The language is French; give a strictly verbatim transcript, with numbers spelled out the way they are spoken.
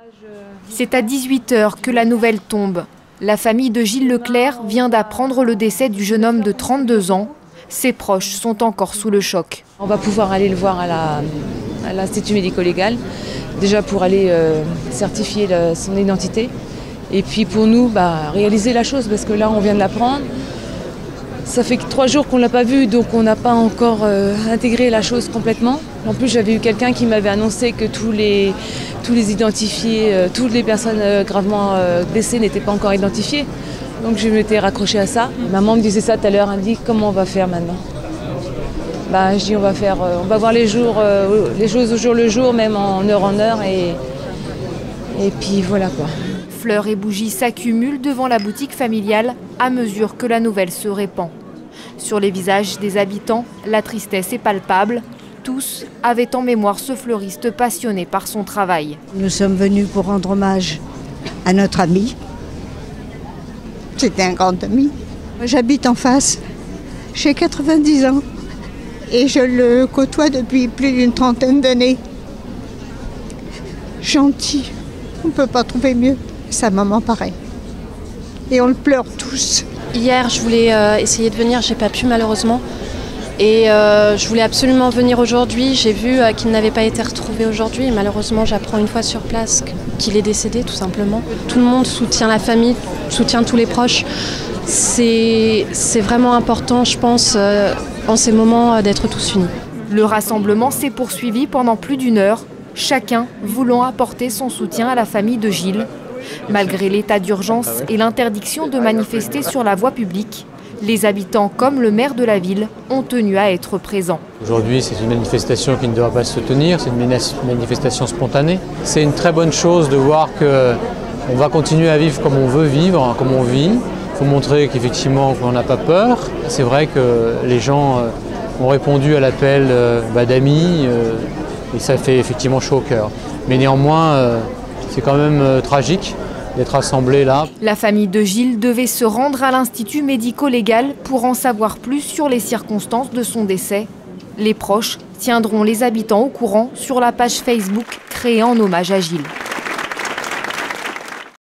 C'est à dix-huit heures que la nouvelle tombe. La famille de Gilles Leclerc vient d'apprendre le décès du jeune homme de trente-deux ans. Ses proches sont encore sous le choc. On va pouvoir aller le voir à la, à l'Institut médico-légal, déjà pour aller euh, certifier la, son identité. Et puis pour nous, bah, réaliser la chose, parce que là, on vient de l'apprendre. Ça fait que trois jours qu'on ne l'a pas vu, donc on n'a pas encore euh, intégré la chose complètement. En plus, j'avais eu quelqu'un qui m'avait annoncé que tous les, tous les identifiés, euh, toutes les personnes euh, gravement euh, blessées n'étaient pas encore identifiées. Donc je m'étais raccrochée à ça. Maman me disait ça tout à l'heure, elle me dit comment on va faire maintenant. Bah, je dis on va faire, euh, on va voir les jours, euh, les choses au jour le jour, même en heure en heure, et, et puis voilà quoi. Fleurs et bougies s'accumulent devant la boutique familiale à mesure que la nouvelle se répand. Sur les visages des habitants, la tristesse est palpable. Tous avaient en mémoire ce fleuriste passionné par son travail. Nous sommes venus pour rendre hommage à notre ami. C'était un grand ami. J'habite en face, j'ai quatre-vingt-dix ans et je le côtoie depuis plus d'une trentaine d'années. Gentil, on ne peut pas trouver mieux. Sa maman pareil. Et on le pleure tous. Hier, je voulais euh, essayer de venir, j'ai pas pu malheureusement. Et euh, je voulais absolument venir aujourd'hui. J'ai vu euh, qu'il n'avait pas été retrouvé aujourd'hui. Et malheureusement, j'apprends une fois sur place qu'il est décédé, tout simplement. Tout le monde soutient la famille, soutient tous les proches. C'est vraiment important, je pense, euh, en ces moments, euh, d'être tous unis. Le rassemblement s'est poursuivi pendant plus d'une heure, chacun voulant apporter son soutien à la famille de Gilles. Malgré l'état d'urgence et l'interdiction de manifester sur la voie publique, les habitants comme le maire de la ville ont tenu à être présents. Aujourd'hui, c'est une manifestation qui ne devra pas se tenir, c'est une manifestation spontanée. C'est une très bonne chose de voir qu'on va continuer à vivre comme on veut vivre, comme on vit. Il faut montrer qu'effectivement on n'a pas peur. C'est vrai que les gens ont répondu à l'appel bah, d'amis et ça fait effectivement chaud au cœur. Mais néanmoins, c'est quand même euh, tragique d'être assemblés là. La famille de Gilles devait se rendre à l'Institut médico-légal pour en savoir plus sur les circonstances de son décès. Les proches tiendront les habitants au courant sur la page Facebook créée en hommage à Gilles.